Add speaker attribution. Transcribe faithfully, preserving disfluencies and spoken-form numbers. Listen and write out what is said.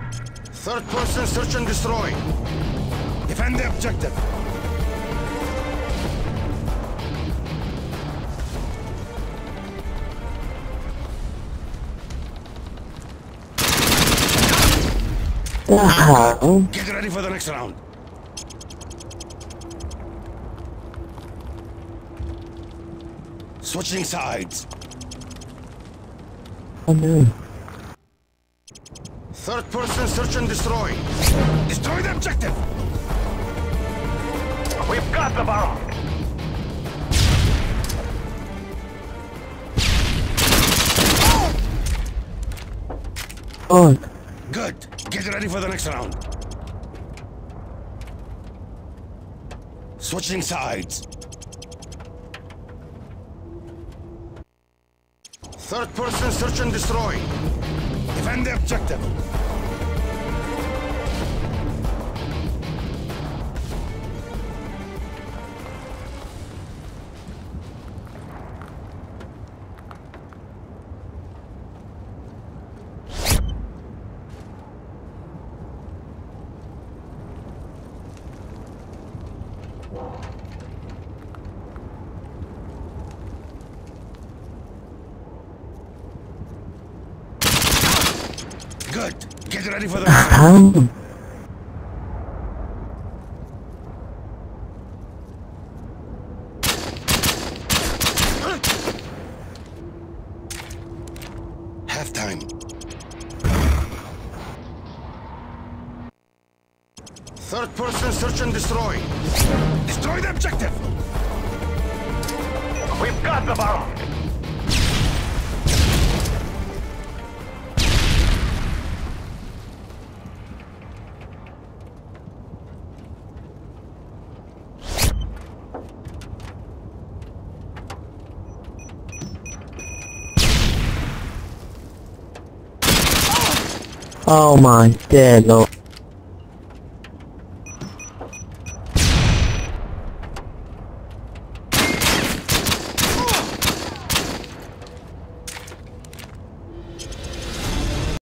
Speaker 1: Third person search and destroy. Defend the objective.
Speaker 2: Uh-huh.
Speaker 1: Get ready for the next round. Switching sides.
Speaker 2: Oh no.
Speaker 1: Third person search and destroy. Destroy the objective. We've got the bomb.
Speaker 2: Oh.
Speaker 1: Good. Get ready for the next round. Switching sides. Third person search and destroy. Defend the objective. Good. Get ready for the next round.
Speaker 2: Um.
Speaker 1: Halftime. Third person search and destroy. Destroy the objective. We've got the bomb.
Speaker 2: Oh my dear Lord.